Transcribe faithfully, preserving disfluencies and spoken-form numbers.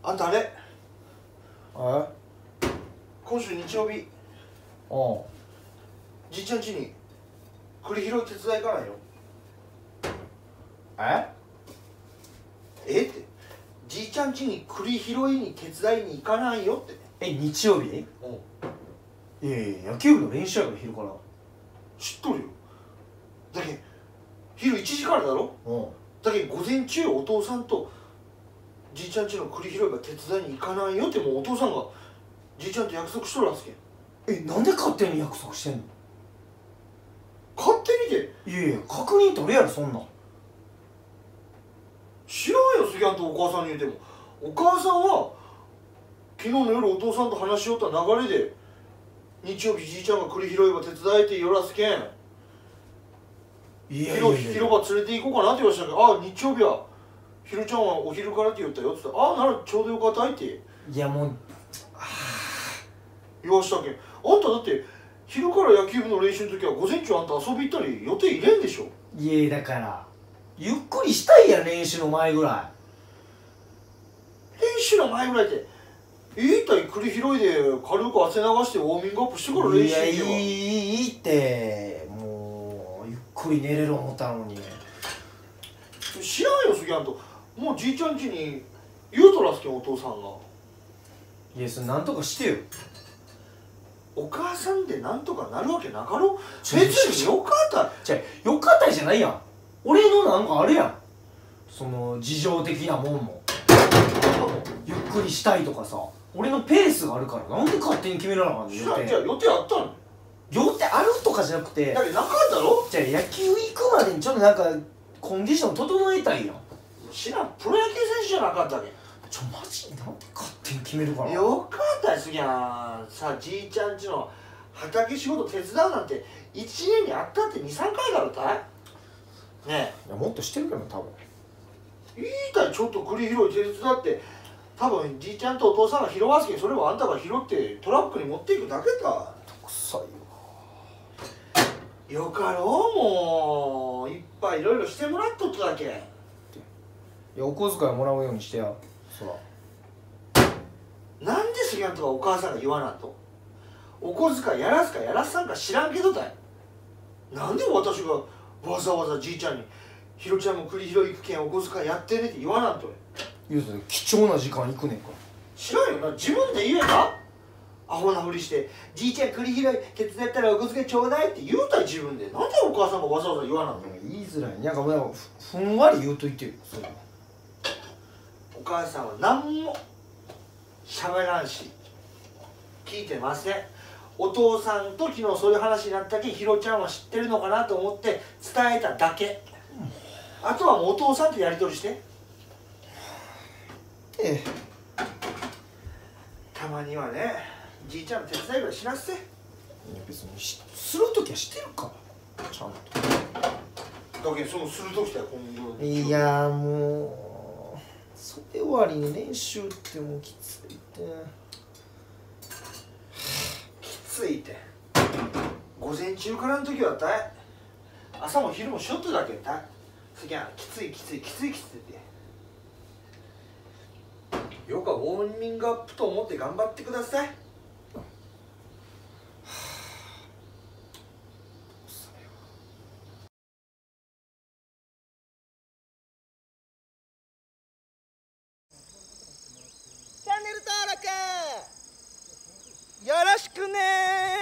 あんたあれえ今週日曜日あじいちゃん家に栗拾い手伝い行かないよ。 あええってじいちゃん家に栗拾いに手伝いに行かないよって。 え日曜日うんいやいや野球部の練習やから昼から知っとるよ。だけ昼いちじからだろ。 うんだけ午前中お父さんとじいちゃん家の栗拾いが手伝いに行かないよってもうお父さんがじいちゃんと約束しとるはずけん。 えなんで勝手に約束してんの。 勝手にていやいや確認取れやろそんなん。 知らんよ杉山とお母さんに言うても。お母さんは昨日の夜お父さんと話しよった流れで日曜日じいちゃんが栗拾いば手伝えてよらすけんいやいやい広や広場連れて行こうかなって言わしたけど、ああ日曜日はひろちゃんはお昼からって言ったよって言ったら、ああならちょうどよかったいっていやもう言わしたけん。あんただって昼から野球部の練習の時は午前中あんた遊び行ったり予定入れんでしょ。 いやだからゆっくりしたいやん練習の前ぐら練習の前ぐらいっていいたい栗拾いで軽く汗流してウォーミングアップしてからいいや練習行けば。 いいいいってもうゆっくり寝れる思ったのに知らんよ杉山ともうじいちゃん家に言うとらすけんお父さんが。 いやそれなんとかしてよ。 お母さんでなんとかなるわけなかろ。別によかったじゃあよかったじゃないやん。俺のなんかあるやんその事情的なもんもゆっくりしたいとかさ俺のペースがあるからなんで勝手に決めらなあかんの。 じゃあ予定あったの。 予定あるとかじゃなくてだけどなかったろ。 じゃあ野球行くまでにちょっとなんかコンディション整えたいやん。 知らんプロ野球選手じゃなかったけん。 ちょマジなんで勝手に決めるから。 よかったよ杉山さあじいちゃん家の畑仕事手伝うなんていちねんにあったってにさんかいだろたいねいやもっとしてるけど多分。 えいいたいちょっと栗拾い手伝って多分じいちゃんとお父さんが拾わすけんそれをあんたが拾ってトラックに持っていくだけだ。 臭いわ。 よかろうもういっぱいいろいろしてもらっとっただけ。 いやお小遣いもらうようにしてやそら。 なんで杉山とかお母さんが言わなんと。お小遣いやらすかやらさんか知らんけどだい。なんで私がわざわざじいちゃんに「ひろちゃんも栗拾い行くけんお小遣いやってね」って言わなんと。 言うと貴重な時間行くねんから。 知らんよな自分で言えばアホなふりして「じいちゃん栗拾い手伝ったらお小遣いちょうだい」って言うたい自分で。なんでお母さんがわざわざ言わなんと。 言いづらいなんかもうふんわり言うといてよそれ。 お母さんは何もしゃべらんし聞いてません。お父さんと昨日そういう話になったけんひろちゃんは知ってるのかなと思って伝えただけ。あとはもうお父さんとやり取りして。 ええたまにはねじいちゃんの手伝いぐらいしなっせ。 いや別にしするときはしてるからちゃんだけどそのする時だよ今と。 度。 いやもうそれ終わりに練習ってもうきついってきついって午前中からの時はたい朝も昼もしょっとだけたいそぎゃきついきついきついきついってよかウォーミングアップと思って頑張ってください。チャンネル登録よろしくね。